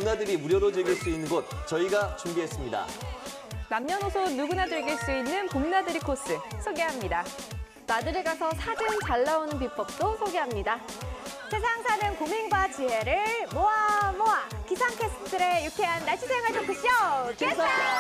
봄나들이 무료로 즐길 수 있는 곳 저희가 준비했습니다. 남녀노소 누구나 즐길 수 있는 봄나들이 코스 소개합니다. 나들이 가서 사진 잘 나오는 비법도 소개합니다. 세상 사는 고민과 지혜를 모아 기상캐스트의 유쾌한 날씨생활 토크쇼 캐스터!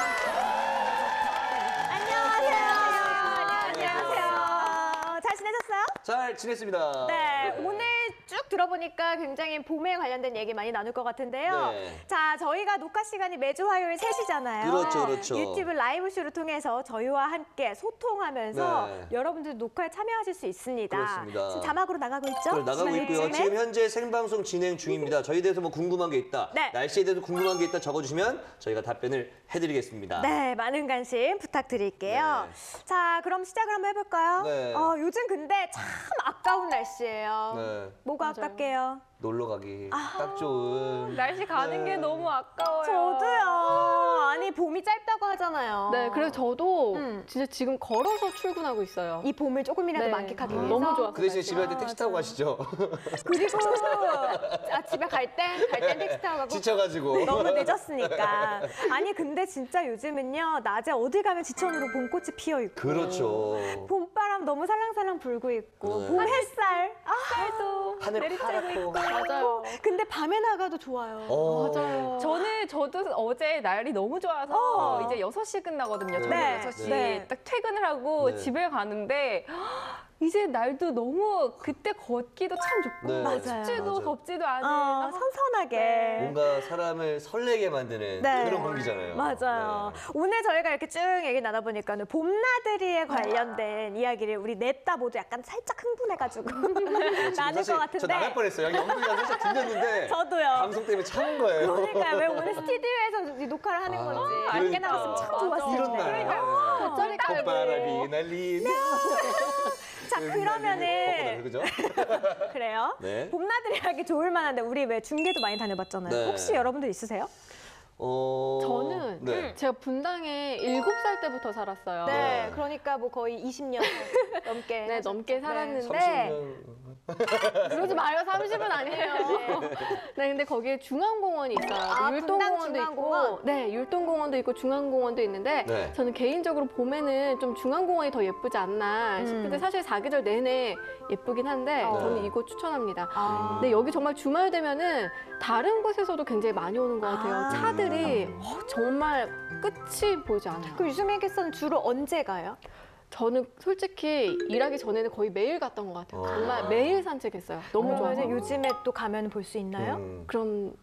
안녕하세요. 잘 지내셨어요? 잘 지냈습니다. 네, 오늘 쭉 들어보니까 굉장히 봄에 관련된 얘기 많이 나눌 것 같은데요. 네. 자, 저희가 녹화 시간이 매주 화요일 3시잖아요. 그렇죠. 유튜브 라이브 쇼를 통해서 저희와 함께 소통하면서 네. 여러분들 녹화에 참여하실 수 있습니다. 그렇습니다. 지금 자막으로 나가고 있죠? 네, 나가고 있고요. 요즘에? 지금 현재 생방송 진행 중입니다. 저희에 대해서 뭐 궁금한 게 있다, 네. 날씨에 대해서 궁금한 게 있다 적어주시면 저희가 답변을 해드리겠습니다. 네, 많은 관심 부탁드릴게요. 네. 자, 그럼 시작을 한번 해볼까요? 네. 요즘 근데 참 아까운 날씨예요. 네. 뭐가 맞아요. 아깝게요? 놀러 가기 딱 좋은. 날씨 가는 게 너무 아까워요. 저도요. 아니, 봄이 짧다고 하잖아요. 네, 그래서 저도 음. 진짜 지금 걸어서 출근하고 있어요. 이 봄을 조금이라도 네. 만끽하기 위해서. 너무 좋았어요. 그 대신 집에 갈 때 택시 타고 가시죠. 그리고 집에 갈 땐 택시 타고 가고 지쳐가지고. 너무 늦었으니까. 아니, 근데 진짜 요즘은요, 낮에 어딜 가면 지천으로 봄꽃이 피어 있고. 그렇죠. 봄바람 너무 살랑살랑 불고 있고, 네. 봄 햇살. 해도 하늘 내리쬐고 파랗고. 있고. 맞아요. 근데 밤에 나가도 좋아요. 맞아요. 저도 어제 날이 너무 좋아서 이제 6시 끝나거든요. 저녁 네. 6시. 네. 딱 퇴근을 하고 네. 집에 가는데 이제 날도 너무 그때 걷기도 참 좋고 네. 맞아요. 춥지도 맞아요. 덥지도 않은 선선하게. 뭔가 사람을 설레게 만드는 네. 그런 공기잖아요. 맞아요. 네. 오늘 저희가 이렇게 쭉 얘기 나눠보니까는 봄나들이에 관련된 이야기를 우리 넷다 모두 약간 살짝 흥분해가지고 나눌 사실 것 같은데. 저 나갈 뻔했어요. 여기 엉덩이가 살짝 들렸는데 저도요. 방송 때문에 참은 거예요. 그러니까요. 왜 오늘 스튜디오에서 이 녹화를 하는 건지 그러니까. 알게 나왔으면 참 좋았을 이런 텐데. 날. 겉절이 깔고 봄바람이 날린. 자, 그러면은 그죠? 그래요. 네. 봄나들이 하기 좋을 만한데 우리 왜 중계도 많이 다녀봤잖아요. 네. 혹시 여러분들 있으세요? 저는 네. 제가 분당에 7살 때부터 살았어요. 네. 그러니까 뭐 거의 20년 넘게. 네, 넘게 살았는데 30년. 그러지 마요. 30은 아니에요. 네, 근데 거기에 중앙공원이 있어요. 분당 율동공원도 중앙공원? 있고, 네, 율동공원도 있고 중앙공원도 있는데 네. 저는 개인적으로 봄에는 좀 중앙공원이 더 예쁘지 않나 싶은데 사실 사계절 내내 예쁘긴 한데 저는 이곳 추천합니다. 근데 여기 정말 주말 되면은 다른 곳에서도 굉장히 많이 오는 것 같아요. 차들이 정말 끝이 보이지 않아요. 그럼 유승민 캐스터는 주로 언제 가요? 저는 솔직히 일하기 전에는 거의 매일 갔던 것 같아요. 정말 매일 산책했어요. 너무 좋아서. 그러면 요즘에 또 가면 볼 수 있나요? 그럼요?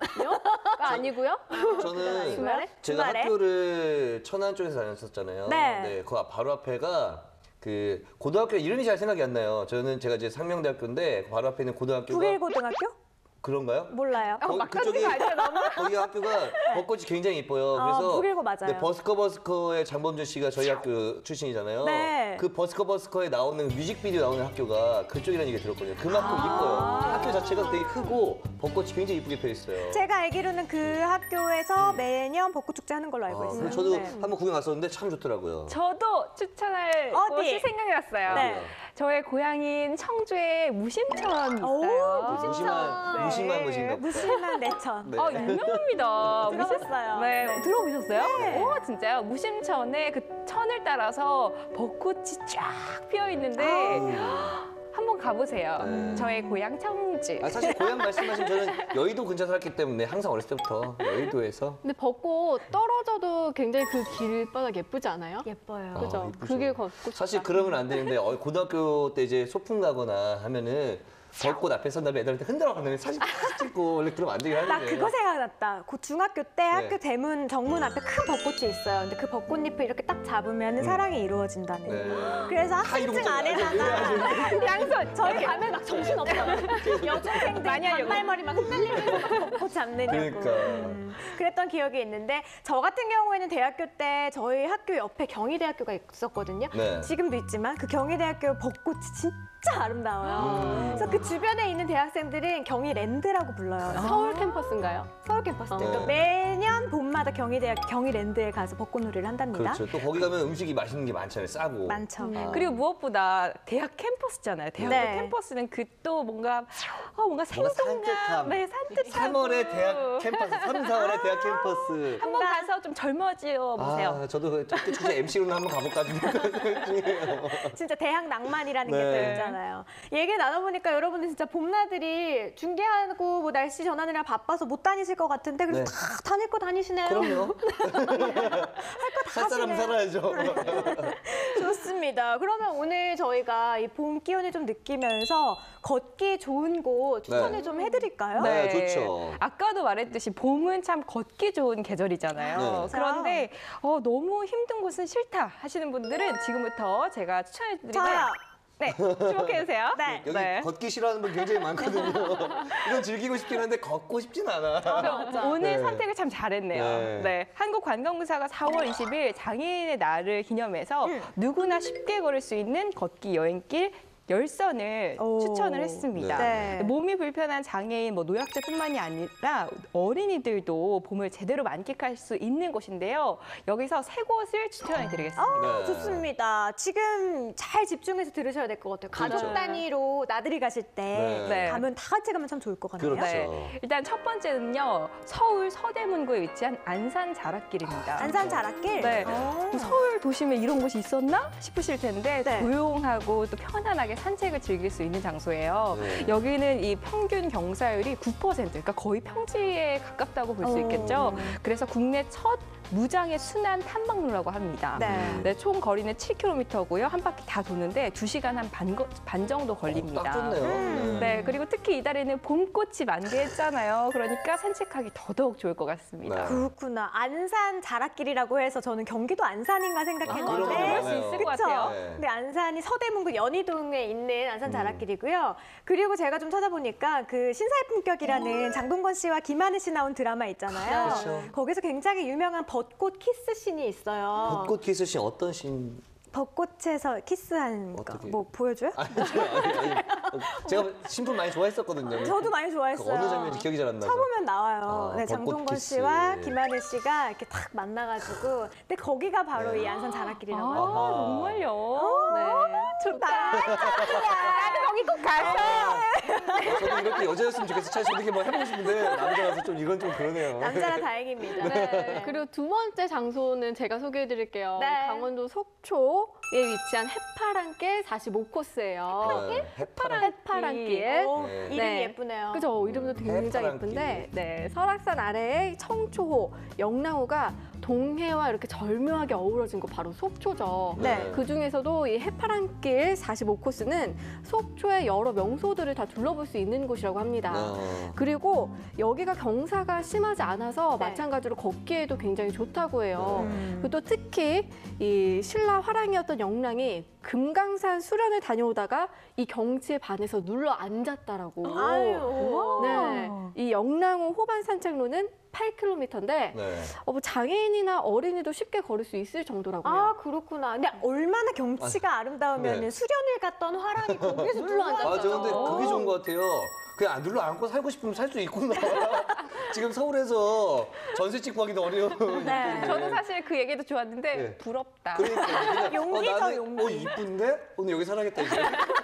아니고요? 저는 주말에? 제가 주말에? 학교를 천안 쪽에서 다녔었잖아요. 네. 그 바로 앞에가 그 고등학교 이름이 잘 생각이 안 나요. 제가 이제 상명대학교인데 바로 앞에 있는 고등학교가 북일고등학교? 그런가요? 몰라요. 그쪽이 거기 학교가 벚꽃이 굉장히 예뻐요. 그래서 북일고 맞아요. 네, 버스커의 장범준 씨가 저희 학교 출신이잖아요. 네. 그 버스커에 나오는 뮤직비디오 나오는 학교가 그쪽이라는 얘기 들었거든요. 그만큼 이뻐요. 학교 자체가 되게 크고 벚꽃이 굉장히 이쁘게 펴 있어요. 제가 알기로는 그 학교에서 매년 벚꽃축제 하는 걸로 알고 있어요. 저도 네. 한번 구경 갔었는데 참 좋더라고요. 저도 추천할 어디? 곳이 생각이 났어요. 네. 저의 고향인 청주에 무심천이 있어요. 무심한 곳인가 보다. 무심한 내천. 네. 유명합니다. 들어봤어요. 네, 네. 들어보셨어요? 네. 오, 진짜요? 무심천에 그 천을 따라서 벚꽃이 쫙 피어 있는데 한번 가보세요. 네. 저의 고향 청주. 사실 고향 말씀하신 저는 여의도 근처 살았기 때문에 항상 어렸을 때부터 여의도에서 근데 벚꽃 떨어져도 굉장히 그 길바닥 예쁘지 않아요? 예뻐요. 그죠? 이쁘죠. 그 길 걷고 사실 싶다. 그러면 안 되는데 고등학교 때 이제 소풍 가거나 하면은 벚꽃 앞에 선 다음에 애들한테 흔들어 가면 사진 딱 찍고 원래 그러면 안 되긴 하는데. 나 그거 생각났다. 그 중학교 때 학교 대문 정문 앞에 큰 벚꽃이 있어요. 근데 그 벚꽃잎을 이렇게 딱 잡으면 사랑이 이루어진다는. 네. 그래서 다 이러고 학생증 안에다가 양손 저희 가면 막 정신 없어요. 여중생들 많이 하려고. 단발머리 막 흔들리면서 막 벚꽃 잡느냐고. 그러니까. 그랬던 기억이 있는데 저 같은 경우에는 대학교 때 저희 학교 옆에 경희대학교가 있었거든요. 네. 지금도 있지만 그 경희대학교 벚꽃이 진짜 진짜 아름다워요. 그래서 그 주변에 있는 대학생들은 경희랜드라고 불러요. 서울 캠퍼스인가요? 서울 캠퍼스. 네. 그러니까 매년 봄마다 경희대학 경희랜드에 가서 벚꽃놀이를 한답니다. 그렇죠. 또 거기 가면 음식이 맛있는 게 많잖아요. 싸고. 많죠. 그리고 무엇보다 대학 캠퍼스잖아요. 대학교 네. 캠퍼스는 그 또 뭔가 생동감, 산뜻함. 네, 산뜻하고 3월의 대학 캠퍼스, 3, 4월의 대학 캠퍼스. 한번 가서 좀 젊어지어 보세요. 아, 저도 끝까지 MC로는 한번 가볼까 생각 중이에요. 진짜 대학 낭만이라는 네. 게 또 있잖아요. 얘기 나눠보니까 여러분들 진짜 봄나들이 중계하고 뭐 날씨 전하느라 바빠서 못 다니실 것 같은데 그래도 네. 다 다닐 거 다니시네요. 그럼요. 살 사람 하시네요. 살아야죠. 좋습니다. 그러면 오늘 저희가 이 봄 기운을 좀 느끼면서 걷기 좋은 곳 추천을 네. 좀 해드릴까요? 네. 좋죠. 아까도 말했듯이 봄은 참 걷기 좋은 계절이잖아요. 네. 그런데 너무 힘든 곳은 싫다 하시는 분들은 지금부터 제가 추천해드리면 저요. 네, 주목해주세요. 네. 여기 걷기 싫어하는 분 굉장히 많거든요. 이건 즐기고 싶긴 한데 걷고 싶진 않아. 오늘 네. 선택을 참 잘했네요. 네. 네. 한국관광부사가 4월 20일 장애인의 날을 기념해서 누구나 쉽게 걸을 수 있는 걷기 여행길 열선을 오. 추천을 했습니다. 네. 몸이 불편한 장애인, 노약자뿐만이 아니라 어린이들도 봄을 제대로 만끽할 수 있는 곳인데요. 여기서 3곳을 추천해드리겠습니다. 네. 좋습니다. 지금 잘 집중해서 들으셔야 될 것 같아요. 가족 그렇죠. 단위로 나들이 가실 때 네. 가면 다 같이 가면 참 좋을 것 같네요. 그렇죠. 네. 일단 첫 번째는요. 서울 서대문구에 위치한 안산 자락길입니다. 안산 자락길. 네. 오. 서울 도심에 이런 곳이 있었나 싶으실 텐데 네. 조용하고 또 편안하게 산책을 즐길 수 있는 장소예요. 네. 여기는 이 평균 경사율이 9%, 그러니까 거의 평지에 가깝다고 볼 수 있겠죠. 그래서 국내 첫 무장의 순환 탐방로라고 합니다. 네. 네, 총 거리는 7km고요. 한 바퀴 다 도는데 2시간 반 정도 걸립니다. 딱 좋네요. 네, 그리고 특히 이달에는 봄꽃이 만개했잖아요. 그러니까 산책하기 더더욱 좋을 것 같습니다. 네. 그렇구나. 안산 자락길이라고 해서 저는 경기도 안산인가 그런 거 생각했는데. 그럴 수 많아요. 있을 것 그쵸? 같아요. 네. 근데 안산이 서대문구 연희동에 있는 안산 자락길이고요. 그리고 제가 좀 찾아보니까 그 신사의 품격이라는 장동건 씨와 김하늘 씨 나온 드라마 있잖아요. 그렇죠. 거기서 굉장히 유명한 벚꽃 키스 씬이 있어요. 벚꽃 키스 씬 어떤 씬? 벚꽃에서 키스하는 거. 어떻게? 뭐 보여줘요? 아니, 제가 신분 많이 좋아했었거든요. 저도 많이 좋아했어요. 어느 장면인지 기억이 잘 안 나서. 쳐보면 나와요. 아, 네, 벚꽃 장동건 키스. 씨와 김하늘 씨가 이렇게 탁 만나가지고. 근데 거기가 바로 이 안산 자락길이라고 아, 해요. 정말요? 네. 좋다. 나도 거기 꼭 가서. 저도 이렇게 여자였으면 좋겠어. 차라리 저도 이렇게 뭐 해보고 싶은데 남자라서 좀 이건 좀 그러네요. 남자라 다행입니다. 네. 그리고 두 번째 장소는 제가 소개해드릴게요. 네. 강원도 속초에 위치한 해파랑길 45코스예요. 네, 해파랑. 해파랑길. 오, 네. 이름이 네. 예쁘네요. 그죠? 이름도 굉장히 해파랑길. 예쁜데, 네. 설악산 아래에 청초호, 영랑호가 동해와 이렇게 절묘하게 어우러진 곳 바로 속초죠. 네. 그 중에서도 이 해파랑길 45코스는 속초의 여러 명소들을 다 둘러볼 수 있는 곳이라고 합니다. 그리고 여기가 경사가 심하지 않아서 네. 마찬가지로 걷기에도 굉장히 좋다고 해요. 음. 그리고 또 특히 이 신라 화랑이었던 영랑이 금강산 수련을 다녀오다가 이 경치에 반해서 눌러 앉았다라고. 아유. 네, 이 영랑호 호반 산책로는 8km인데 네. 뭐 장애인이나 어린이도 쉽게 걸을 수 있을 정도라고요. 아, 그렇구나. 근데 얼마나 경치가 아름다우면 네. 수련을 갔던 화랑이 거기에서 눌러 앉았죠. 맞아, 근데 그게 좋은 것 같아요. 그냥 안 눌러 앉고 살고 싶으면 살 수 있구나. 지금 서울에서 전세 찍고 하기도 어려운. 네. 저도 사실 그 얘기도 좋았는데 네. 부럽다. 그러니까 그냥, 용기죠, 나는, 용기. 이쁜데? 오늘 여기 살아야겠다 이제.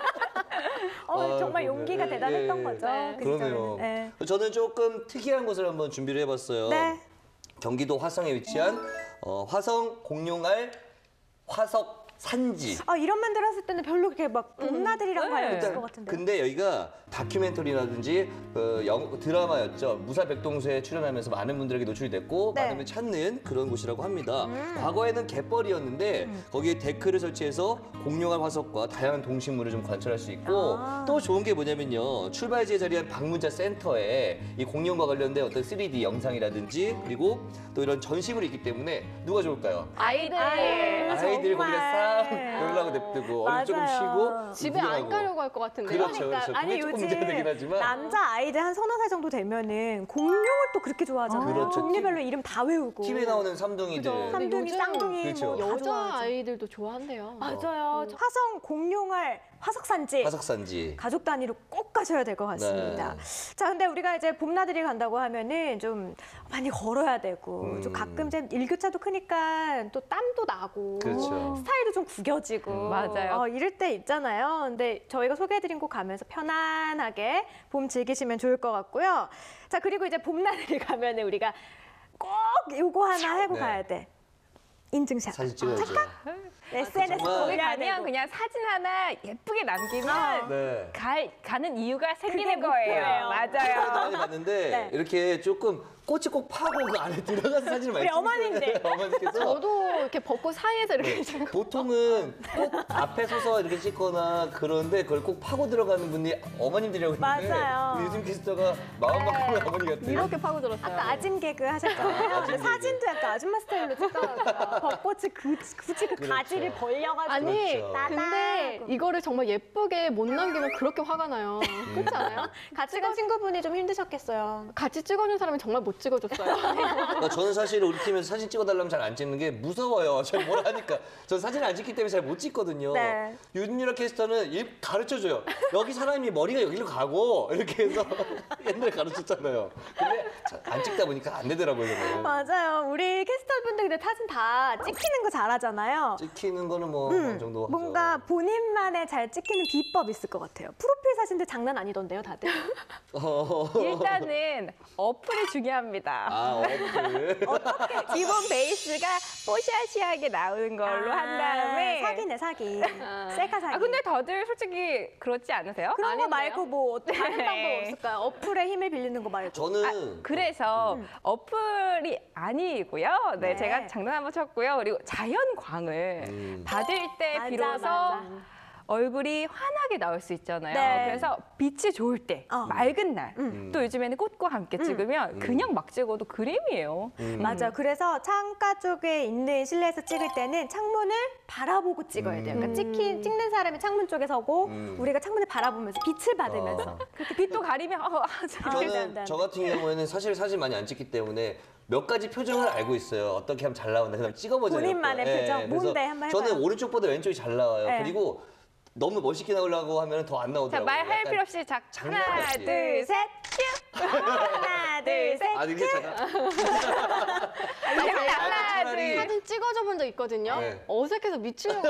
정말 용기가 네, 대단했던 네. 거죠. 네. 그 그러네요. 시절에는. 네. 저는 조금 특이한 곳을 한번 준비를 해봤어요. 네. 경기도 화성에 위치한 화성 공룡알 화석 산지. 이름만 들었을 때는 별로 그렇게 막 봄나들이랑 네. 관련이 있을 일단 것 같은데. 근데 여기가 다큐멘터리라든지 드라마였죠. 무사 백동수에 출연하면서 많은 분들에게 노출이 됐고 네. 많은 분들이 찾는 그런 곳이라고 합니다. 과거에는 갯벌이었는데 거기에 데크를 설치해서 공룡알 화석과 다양한 동식물을 좀 관찰할 수 있고 또 좋은 게 뭐냐면요. 출발지에 자리한 방문자 센터에 이 공룡과 관련된 어떤 3D 영상이라든지 그리고 또 이런 전시물이 있기 때문에 누가 좋을까요? 아이들. 아이들이 거기다 싹 놀라고 하고 냅두고 어릴 때 조금 맞아요. 쉬고 집에 안 구경하고. 가려고 할 것 같은데. 그렇죠, 그렇죠. 아니 그게 조금 요즘 문제가 되긴 하지만 남자 아이들 한 서너 살 정도 되면은 공룡을 또 그렇게 좋아하잖아요. 그렇죠. 종류별로 이름 다 외우고. TV에 나오는 삼둥이들. 그죠. 삼둥이, 요즘 쌍둥이 그렇죠. 뭐 다 여자 좋아하죠. 아이들도 좋아한대요. 맞아요. 화성 공룡알 화석산지 화석산지. 가족 단위로 꼭 가셔야 될 것 같습니다. 자, 근데 우리가 이제 봄나들이 간다고 하면은 좀 많이 걸어야 되고 좀 가끔 이제 일교차도 크니까 또 땀도 나고 그렇죠. 스타일도 좀 구겨지고 맞아요. 이럴 때 있잖아요. 근데 저희가 소개해드린 곳 가면서 편안하게 봄 즐기시면 좋을 것 같고요. 자, 그리고 이제 봄나들이 가면은 우리가 꼭 요거 하나 하고 네. 가야 돼. 인증샷. 사진 찍어야죠. SNS 정말. 거기 올려야 가면 되고. 그냥 사진 하나 예쁘게 남기면 네. 가는 이유가 그게 생기는 거예요. 목표예요. 맞아요. 많이 봤는데 네. 이렇게 조금 꽃이 꼭 파고 그 안에 들어가서 사진을 많이 우리 어머님들. 찍으세요. 어머니께서 저도 이렇게 벚꽃 사이에서 이렇게 네. 찍고. 보통은 꽃 앞에 서서 이렇게 찍거나 그런데 그걸 꼭 파고 들어가는 분이 어머님들이라고 했는데 맞아요. 우리 요즘 캐스터가 마음 바꾸는 어머니 같아요. 이렇게 파고 들었어요. 아까 아짐 개그 하셨잖아요. 근데 아짐 개그. 사진도 약간 아줌마 스타일로 찍더라고요. 벚꽃이 굳이 그 그렇죠. 가지를 벌려가지고. 아니, 그렇죠. 근데 이거를 정말 예쁘게 못 남기면 그렇게 화가 나요. 그렇지 않아요? 같이 간 친구분이 좀 힘드셨겠어요. 같이 찍어준 사람이 정말 못 찍어줬어요. 그러니까 저는 사실 우리 팀에서 사진 찍어달라면 잘 안 찍는 게 무서워요. 제가 뭐라 하니까. 전 사진을 안 찍기 때문에 잘 못 찍거든요. 네. 윤유라 캐스터는 가르쳐줘요. 여기 사람이 머리가 여기로 가고 이렇게 해서 옛날에 가르쳤잖아요. 근데 안 찍다 보니까 안 되더라고요. 저는. 맞아요. 우리 캐스터분들 근데 사진 다 찍히는 거 잘하잖아요. 찍히는 거는 뭐 어느 정도 하죠. 뭔가 본인만의 잘 찍히는 비법 있을 것 같아요. 프로필 사진들 장난 아니던데요, 다들. 일단은 어플이 중요합니다. 아, 어플. 기본 베이스가 뽀샤시하게 나오는 걸로 한 다음에 사기네, 사기. 셀카 사기. 근데 다들 솔직히 그렇지 않으세요? 그런 거 아닌데요? 말고 뭐 다른 네. 방법 없을까요? 어플에 힘을 빌리는 거 말고. 저는 그래서 어플이 아니고요. 네, 네. 제가 장난 한번 쳤고요. 그리고 자연광을 받을 때 맞아, 비로소 맞아. 얼굴이 환하게 나올 수 있잖아요. 네. 그래서 빛이 좋을 때, 맑은 날, 또 요즘에는 꽃과 함께 찍으면 그냥 막 찍어도 그림이에요. 맞아. 그래서 창가 쪽에 있는 실내에서 찍을 때는 창문을 바라보고 찍어야 돼요. 그러니까 찍는 사람이 창문 쪽에 서고 우리가 창문을 바라보면서 빛을 받으면서. 그렇게 빛도 가리면 저는 저 같은 경우에는 사실 사진 많이 안 찍기 때문에 몇 가지 표정을 알고 있어요. 어떻게 하면 잘 나온다. 그다음 찍어보잖아요. 본인만의 표정? 그래서 뭔데? 한번 해봐요. 저는 오른쪽보다 왼쪽이 잘 나와요. 네. 그리고 너무 멋있게 나오려고 하면 더 안 자, 나오더라고요. 말할 약간 필요 없이 하나, 장난같이. 둘, 셋. 하나, 둘, 셋. 아, 이게 잠깐. 하나, 차라리 둘. 사진 찍어줘 본 적 있거든요. 네. 어색해서 미치려고.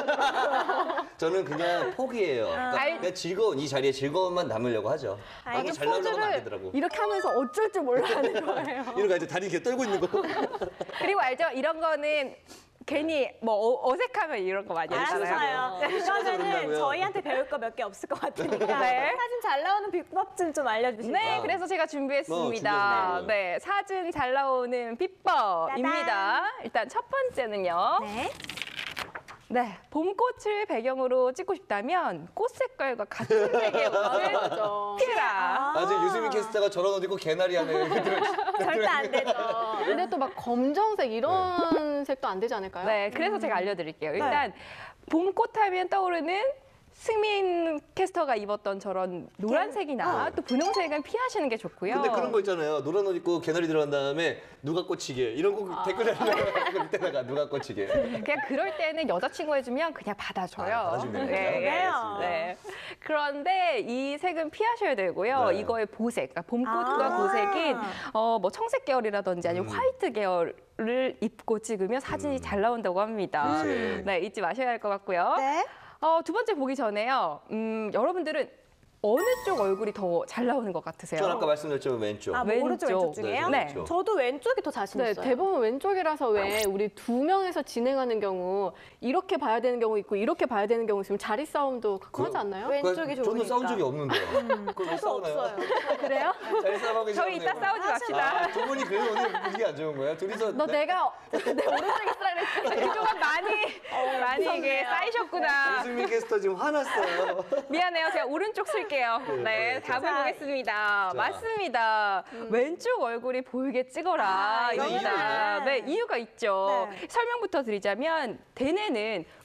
저는 그냥 포기해요. 그러니까 그냥 즐거운 이 자리에 즐거움만 남으려고 하죠. 너무 잘 나오려고 하면 안 되더라고. 이렇게 하면서 어쩔 줄 몰라 하는 거예요. 이러고 이제 다리 이렇게 떨고 있는 거. 그리고 알죠? 이런 거는 괜히 뭐 어색하면 이런 거 많이 하잖아요. 알았어요. 이거는 그런다고요? 저희한테 배울 거 몇 개 없을 것 같으니까 네. 사진 잘 나오는 비법 좀 알려주시죠. 네, 그래서 제가 준비했습니다. 준비하셨네요. 네, 사진 잘 나오는 비법입니다. 따단. 일단 첫 번째는요. 네. 네, 봄꽃을 배경으로 찍고 싶다면 꽃 색깔과 같은 색의 옷을 맞아. 피라. 아직 유수민 캐스터가 저런 옷 입고 개나리 안에 이렇게 절대 안 되죠. 근데 또 막 검정색 이런 색도 안 되지 않을까요? 네, 그래서 제가 알려드릴게요. 일단 봄꽃 하면 떠오르는 승민 캐스터가 입었던 저런 노란색이나 또 분홍색은 피하시는 게 좋고요. 근데 그런 거 있잖아요. 노란 옷 입고 개나리 들어간 다음에 누가 꽂히게 이런 거 댓글에 그 밑에다가 누가 꽂히게. 그냥 그럴 때는 여자친구 해주면 그냥 받아줘요. 아, 받아주면 되는 거죠? 그래요? 네. 그런데 이 색은 피하셔야 되고요. 네. 이거의 보색, 그러니까 봄꽃과 보색인 뭐 청색 계열이라든지 아니면 화이트 계열을 입고 찍으면 사진이 잘 나온다고 합니다. 네, 잊지 마셔야 할 것 같고요. 네. 두 번째 보기 전에요. 여러분들은 어느 쪽 얼굴이 더 잘 나오는 것 같으세요? 전 아까 말씀드렸죠 왼쪽. 아, 뭐 오른쪽 왼쪽 중에요? 네, 네. 왼쪽. 저도 왼쪽이 더 자신 네, 있어요. 대부분 왼쪽이라서 왜 우리 두 명에서 진행하는 경우 이렇게 봐야 되는 경우 있고 이렇게 봐야 되는 경우 있으면 자리 싸움도 가끔 하지 않나요? 왼쪽이 좋으니까. 저는 싸운 적이 없는데. 그걸 왜 저도 싸우나요? 없어요. 그래요? 잘 싸우고 계시네요. 저희 이따 싸우지 맙시다. 아, 두 분이 그래서 오늘 분위기 안 좋은 거예요? 둘이서 너 내가 내 오른쪽에 있으라 그랬지. 그동안 많이 이게 쌓이셨구나. 유수민 캐스터 지금 화났어요. 미안해요. 제가 오른쪽 쓸게요. 네, 네, 답을 자, 보겠습니다. 맞습니다. 왼쪽 얼굴이 보이게 찍어라. 이거는. 입니다. 네, 이유가 있죠. 네. 설명부터 드리자면 대뇌는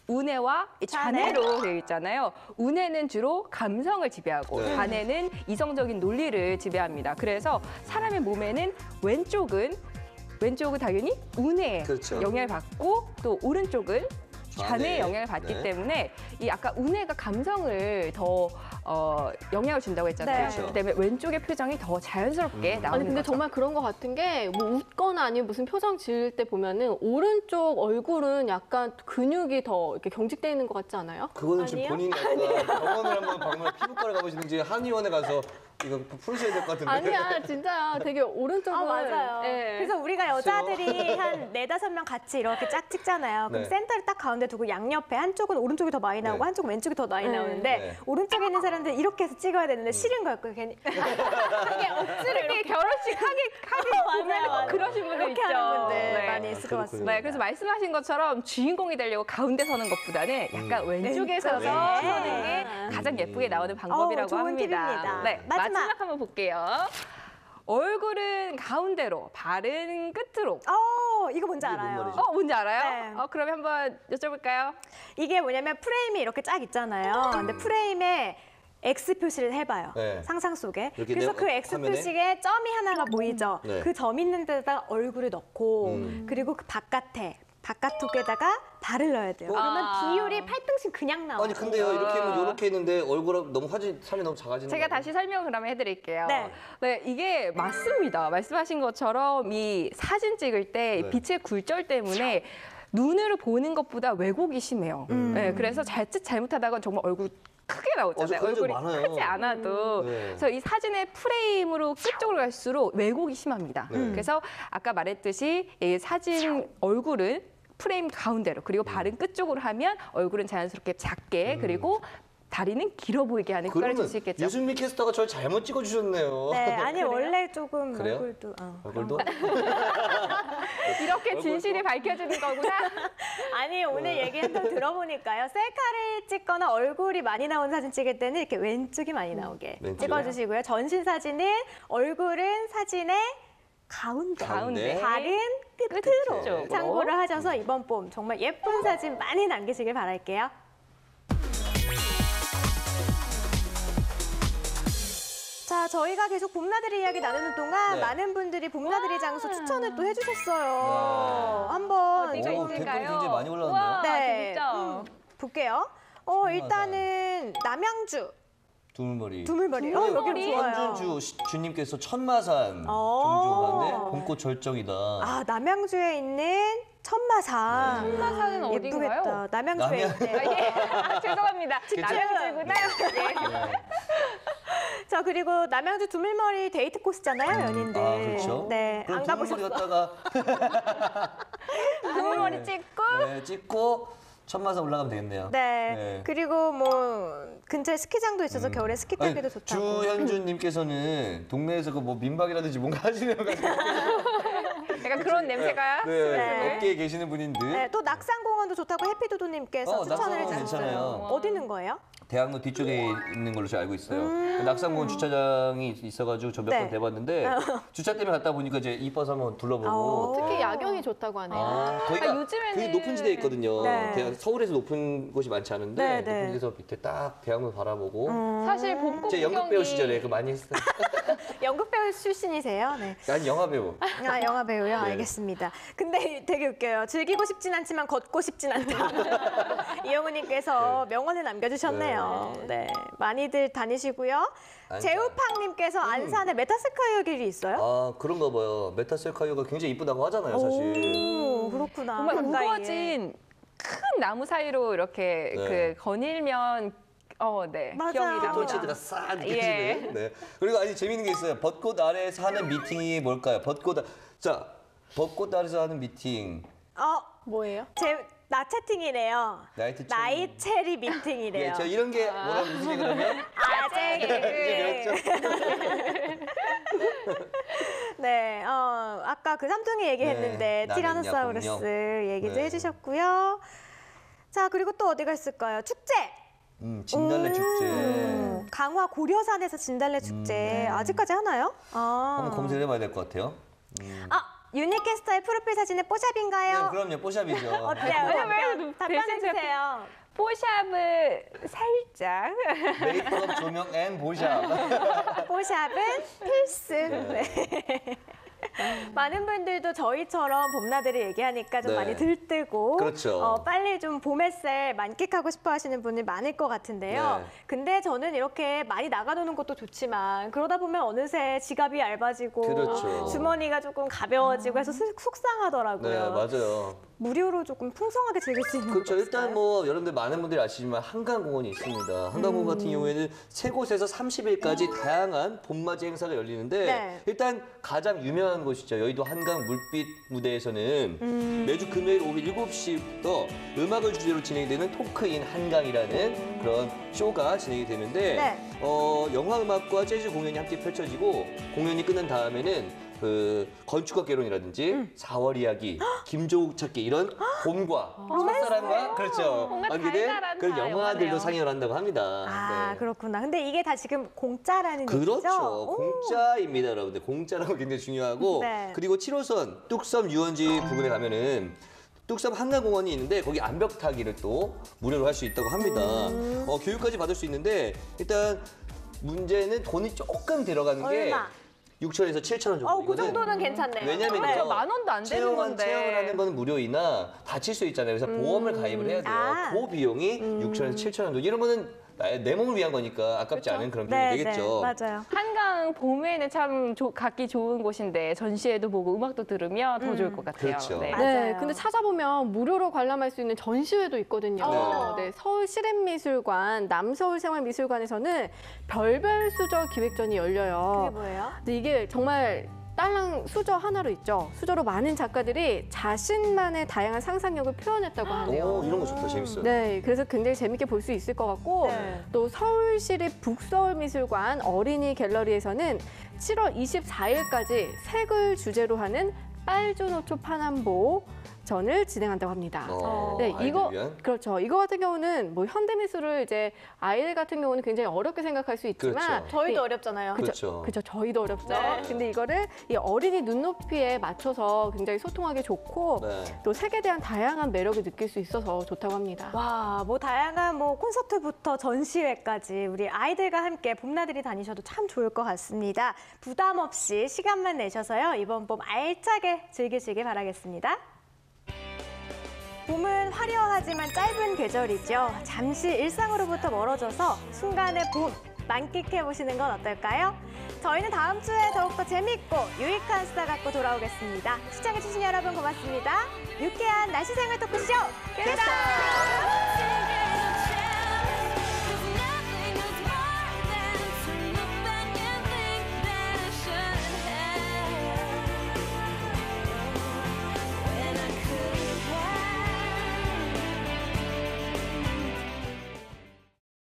운해와 이 잔해로 되어 있잖아요. 운해는 주로 감성을 지배하고 네. 잔해는 이성적인 논리를 지배합니다. 그래서 사람의 몸에는 왼쪽은 당연히 운해에 그렇죠. 영향을 받고 또 오른쪽은 잔해의 영향을 받기 네. 때문에 이 아까 운해가 감성을 더 영향을 준다고 했잖아요. 네. 그렇죠. 그다음에 왼쪽의 표정이 더 자연스럽게 나오는 아니 근데 거죠. 정말 그런 것 같은 게 뭐 웃거나 아니면 무슨 표정 지을 때 보면은 오른쪽 얼굴은 약간 근육이 더 이렇게 경직돼 있는 것 같지 않아요? 그거는 지금 아니요? 본인이 약간 병원을 한번 방문해 피부과를 가보시는지 한의원에 가서 이거 풀으셔야 될 것 같은데. 아니야 진짜야. 되게 오른쪽은 아, 맞아요. 예. 그래서 우리가 여자들이 한 4-5명 같이 이렇게 짝 찍잖아요. 그럼 네. 센터를 딱 가운데 두고 양옆에 한쪽은 오른쪽이 더 많이 나오고 네. 한쪽은 왼쪽이 더 많이 나오는데 네. 오른쪽에 있는 사람들 이렇게 해서 찍어야 되는데 싫은 거예요. 괜히. 이게 억지로 이렇게 이렇게. 결혼식 하게 보면 맞아요. 그러신 분들 이렇게 있죠. 하는 분들 네. 많이 있을 것 그렇군요. 같습니다. 네, 그래서 말씀하신 것처럼 주인공이 되려고 가운데 서는 것보다는 약간 왼쪽에 서서 왼쪽에. 서는 게 가장 예쁘게 나오는 방법이라고 좋은 합니다. 팁입니다. 네, 마지막. 마지막 한번 볼게요. 얼굴은 가운데로, 발은 끝으로. 이거 뭔지 이게 뭔 알아요. 말이죠? 뭔지 알아요? 네. 그러면 한번 여쭤볼까요? 이게 뭐냐면 프레임이 이렇게 쫙 있잖아요. 근데 프레임에 X 표시를 해봐요. 네. 상상 속에. 이렇게 그래서 내- 그 X 화면에? 표시에 점이 하나가 보이죠. 네. 그 점 있는 데다가 얼굴을 넣고 그리고 그 바깥쪽에다가 발을 넣어야 돼요. 그러면 비율이 8등씩 그냥 나와요. 아니 근데요 이렇게 하면 이렇게 했는데 얼굴 너무 사람이 너무 작아지는 제가 거 아니에요? 다시 설명을 그러면 해드릴게요. 네. 네, 이게 맞습니다. 말씀하신 것처럼 이 사진 찍을 때 네. 빛의 굴절 때문에 눈으로 보는 것보다 왜곡이 심해요. 네, 그래서 자칫 잘못하다가 정말 얼굴 크게 나오잖아요. 그런 적 얼굴이 많아요. 크지 않아도. 네. 그래서 이 사진의 프레임으로 끝쪽으로 갈수록 왜곡이 심합니다. 네. 그래서 아까 말했듯이 이 사진 얼굴은 프레임 가운데로 그리고 발은 끝쪽으로 하면 얼굴은 자연스럽게 작게 그리고 다리는 길어 보이게 하는 효과를 줄 그러면 수 있겠죠. 유승미 캐스터가 저를 잘못 찍어주셨네요. 네, 아니 원래 조금 그래요? 얼굴도 얼굴도? 이렇게 진실이 밝혀지는 거구나. 아니 오늘 얘기 한번 들어보니까요. 셀카를 찍거나 얼굴이 많이 나온 사진 찍을 때는 이렇게 왼쪽이 많이 나오게 왼쪽이요? 찍어주시고요. 전신 사진은 얼굴은 사진의 가운데. 발은 끝으로 끝으로. 참고를 하셔서 이번 봄 정말 예쁜 사진 많이 남기시길 바랄게요. 자, 저희가 계속 봄나들이 이야기 나누는 동안 네. 많은 분들이 봄나들이 장소 추천을 또 해주셨어요. 네. 한번 어디가 오, 좀 댓글이 굉장히 많이 올라왔네요. 우와, 네. 진짜. 볼게요. 일단은 남양주 두물머리. 두물머리. 두물머리. 여기 좋아요. 현준주 주님께서 천마산 어. 정주가인데 봄꽃 절정이다. 아, 남양주에 있는 천마산. 네. 천마산은 어딘가요? 예쁘겠다. 남양주에 남양- 있는. 예. 죄송합니다. 남양주구나. 네. 자, 그리고 남양주 두물머리 데이트 코스잖아요, 연인들. 아 그렇죠. 네, 그럼 안 두물머리 가보셨어. 갔다가 두물머리 찍고 네, 찍고 천마산 올라가면 되겠네요. 네. 그리고 뭐 근처에 스키장도 있어서 겨울에 스키 아니, 타기도 좋다고. 주현준님께서는 동네에서 그 뭐 민박이라든지 뭔가 하시는 것 같아요. 약간 그런 냄새가. 네, 네. 업계에 계시는 분인데 네, 또 낙산공원도 좋다고 해피도도님께서 추천을 낙산공원 해주셨어요. 괜찮아요. 어디 있는 거예요? 대학로 뒤쪽에 있는 걸로 제가 알고 있어요. 낙산공원 주차장이 있어가지고 저 몇 번 네. 대봤는데 주차 때문에 갔다 보니까 이제 이뻐서 한번 둘러보고. 어. 특히 야경이 좋다고 하네요. 거기가 요즘에는- 되게 높은 지대에 있거든요. 네. 서울에서 높은 곳이 많지 않은데 네, 네. 높은 데서 밑에 딱 대학로 바라보고. 사실 봄꽃 제 연극 배우 시절에 그 많이 했어요. 연극 배우 출신이세요? 네. 난 영화 배우. 아, 영화 배우요? 네. 알겠습니다. 근데 되게 웃겨요. 즐기고 싶진 않지만 걷고 싶진 않다. 이영우님께서 명언을 남겨주셨네요. 네. 많이들 다니시고요. 안산. 제우팡님께서 안산에 메타스카이어 길이 있어요? 아 그런가 봐요. 메타셀카이어가 굉장히 이쁘다고 하잖아요, 사실. 오, 그렇구나. 정말 가까이에. 우거진 큰 나무 사이로 이렇게 네. 그 거닐면 네. 맞아요. 기억이 납니다. 톨치드가 싹 느껴지네. 예. 네. 그리고 아니 재밌는 게 있어요. 벚꽃 아래에서 하는 미팅이 뭘까요? 자, 벚꽃 아래에서 하는 미팅. 뭐예요? 나 채팅이래요. 나이트 체리. 나이체리 미팅이래요. 예, 제가 이런 게 뭐라고 무슨 얘기 그러면? 아재 이제 배웠죠? 네, 아까 그 삼둥이 얘기했는데 네, 나는야, 티라노사우루스 공룡. 얘기도 네. 해주셨고요. 자, 그리고 또 어디가 있을까요? 축제! 진달래 축제. 강화 고려산에서 진달래 축제. 아직까지 하나요? 한번 검색해봐야 될 것 같아요. 유니캐스터의 프로필 사진은 뽀샵인가요? 네, 그럼요. 뽀샵이죠. 어때요? 답변해주세요. 뽀샵을 살짝. 메이크업, 조명, 앤 보샵. 뽀샵은 필수. 네. 많은 분들도 저희처럼 봄나들이 얘기하니까 좀 네. 많이 들뜨고 그렇죠. 빨리 좀 봄 햇살 만끽하고 싶어 하시는 분이 많을 것 같은데요. 네. 근데 저는 이렇게 많이 나가노는 것도 좋지만 그러다 보면 어느새 지갑이 얇아지고 그렇죠. 주머니가 조금 가벼워지고 해서 속상하더라고요. 네, 맞아요. 무료로 조금 풍성하게 즐길 수 있는 그렇죠. 거 일단 있을까요? 뭐 여러분들 많은 분들이 아시지만 한강공원이 있습니다. 한강공원 같은 경우에는 세 곳에서 30일까지 다양한 봄맞이 행사가 열리는데 네. 일단 가장 유명한 곳이죠. 여의도 한강 물빛 무대에서는 매주 금요일 오후 7시부터 음악을 주제로 진행되는 토크인 한강이라는 그런 쇼가 진행이 되는데 네. 영화 음악과 재즈 공연이 함께 펼쳐지고 공연이 끝난 다음에는 그 건축학 개론이라든지 4월 이야기, 김조국 찾기 이런 봄과 첫사랑과 그렇죠. 뭔가 관계된 달달한 그런 영화들도 영화네요. 상영을 한다고 합니다. 아, 네. 그렇구나. 근데 이게 다 지금 공짜라는 얘기죠? 그렇죠. 공짜입니다, 여러분들. 공짜라고 굉장히 중요하고 네. 그리고 7호선 뚝섬 유원지 부근에 가면은 뚝섬 한강공원이 있는데 거기 암벽 타기를 또 무료로 할 수 있다고 합니다. 교육까지 받을 수 있는데 일단 문제는 돈이 조금 들어가는 게 얼마? 6천에서 7천 원 정도. 그 정도는 괜찮네요. 왜냐면요. 만 원도 안 되는 건데. 체험을 하는 건 무료이나 다칠 수 있잖아요. 그래서 보험을 가입을 해야 돼요. 아. 그 비용이 6천에서 7천 원 정도. 이런 거는 내 몸을 위한 거니까 아깝지 않은 그런 비용이 네, 되겠죠. 네, 맞아요. 한강 봄에는 참 갖기 좋은 곳인데 전시회도 보고 음악도 들으면 더 좋을 것 같아요. 그렇죠. 네. 맞아요. 네, 근데 찾아보면 무료로 관람할 수 있는 전시회도 있거든요. 네, 서울 실험미술관, 남서울생활미술관에서는 별별 수저 기획전이 열려요. 그게 뭐예요? 근데 이게 정말 딸랑 수저 하나로 있죠. 수저로 많은 작가들이 자신만의 다양한 상상력을 표현했다고 하네요. 오, 이런 거 좋다. 재밌어요. 네, 그래서 굉장히 재밌게 볼 수 있을 것 같고 네. 또 서울시립 북서울미술관 어린이 갤러리에서는 7월 24일까지 색을 주제로 하는 빨주노초 파남보 전을 진행한다고 합니다. 네, 아이들 이거 위한? 그렇죠. 이거 같은 경우는 뭐 현대미술을 이제 아이들 같은 경우는 굉장히 어렵게 생각할 수 있지만 그렇죠. 저희도 어렵잖아요. 그렇죠. 그렇죠. 저희도 어렵죠. 네. 근데 이거를 이 어린이 눈높이에 맞춰서 굉장히 소통하기 좋고 네. 또 색에 대한 다양한 매력을 느낄 수 있어서 좋다고 합니다. 와, 뭐 다양한 뭐 콘서트부터 전시회까지 우리 아이들과 함께 봄나들이 다니셔도 참 좋을 것 같습니다. 부담 없이 시간만 내셔서요. 이번 봄 알차게 즐기시길 바라겠습니다. 봄은 화려하지만 짧은 계절이죠. 잠시 일상으로부터 멀어져서 순간의 봄 만끽해보시는 건 어떨까요? 저희는 다음 주에 더욱더 재밌고 유익한 수다 갖고 돌아오겠습니다. 시청해주신 여러분 고맙습니다. 유쾌한 날씨생활 토크쇼, 큐다!